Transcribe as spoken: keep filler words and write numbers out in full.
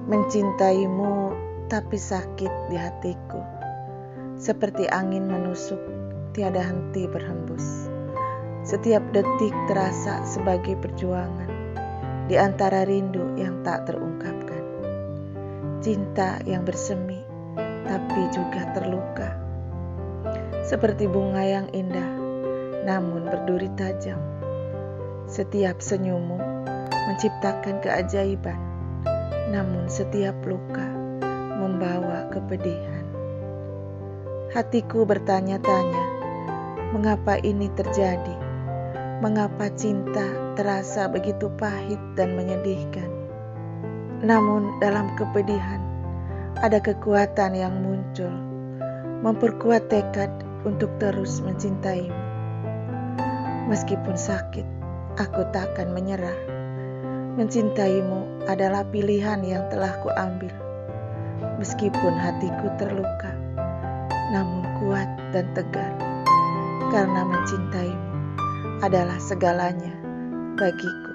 Mencintaimu tapi sakit di hatiku, seperti angin menusuk tiada henti berhembus. Setiap detik terasa sebagai perjuangan di antara rindu yang tak terungkapkan. Cinta yang bersemi tapi juga terluka, seperti bunga yang indah namun berduri tajam. Setiap senyummu menciptakan keajaiban, namun setiap luka membawa kepedihan. Hatiku bertanya-tanya, mengapa ini terjadi? Mengapa cinta terasa begitu pahit dan menyedihkan? Namun dalam kepedihan ada kekuatan yang muncul, memperkuat tekad untuk terus mencintaimu. Meskipun sakit, aku takkan menyerah. Mencintaimu adalah pilihan yang telah kuambil. Meskipun hatiku terluka, namun kuat dan tegar, karena mencintaimu adalah segalanya bagiku.